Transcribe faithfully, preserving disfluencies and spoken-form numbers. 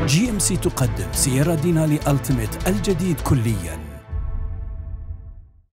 جي ام سي تقدم سيارة دينالي ألتيميت الجديد كلياً.